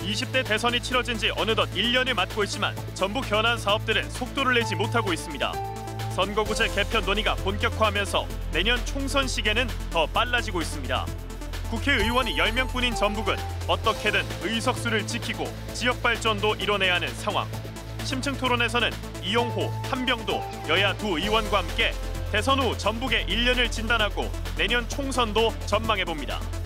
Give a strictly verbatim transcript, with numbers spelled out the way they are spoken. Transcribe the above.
이십 대 대선이 치러진 지 어느덧 일 년을 맞고 있지만 전북 현안 사업들은 속도를 내지 못하고 있습니다. 선거구제 개편 논의가 본격화하면서 내년 총선 시기에는 더 빨라지고 있습니다. 국회의원이 열 명뿐인 전북은 어떻게든 의석수를 지키고 지역 발전도 이뤄내야 하는 상황. 심층 토론에서는 이용호, 한병도 여야 두 의원과 함께 대선 후 전북의 일 년을 진단하고 내년 총선도 전망해봅니다.